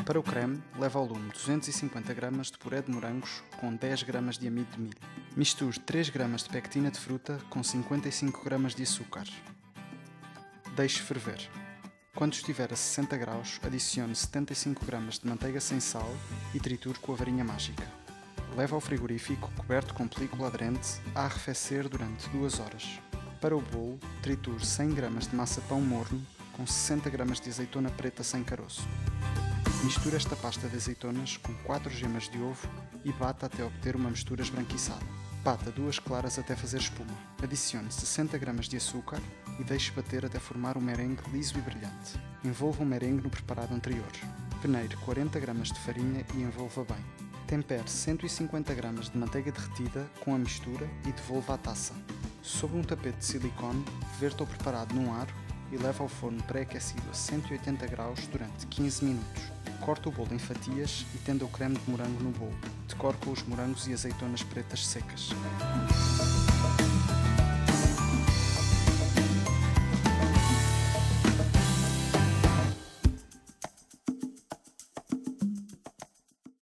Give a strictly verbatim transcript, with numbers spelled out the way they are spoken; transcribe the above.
Para o creme, leve ao lume duzentos e cinquenta gramas de puré de morangos com dez gramas de amido de milho. Misture três gramas de pectina de fruta com cinquenta e cinco gramas de açúcar. Deixe ferver. Quando estiver a sessenta graus, adicione setenta e cinco gramas de manteiga sem sal e triture com a varinha mágica. Leve ao frigorífico coberto com película aderente a arrefecer durante duas horas. Para o bolo, triture cem gramas de massa pão morno com sessenta gramas de azeitona preta sem caroço. Misture esta pasta de azeitonas com quatro gemas de ovo e bata até obter uma mistura esbranquiçada. Bata duas claras até fazer espuma. Adicione sessenta gramas de açúcar e deixe bater até formar um merengue liso e brilhante. Envolva o merengue no preparado anterior. Peneire quarenta gramas de farinha e envolva bem. Tempere cento e cinquenta gramas de manteiga derretida com a mistura e devolva à taça. Sobre um tapete de silicone, verta o preparado num aro e leva ao forno pré-aquecido a cento e oitenta graus durante quinze minutos. Corte o bolo em fatias e tenda o creme de morango no bolo. Decore com os morangos e azeitonas pretas secas.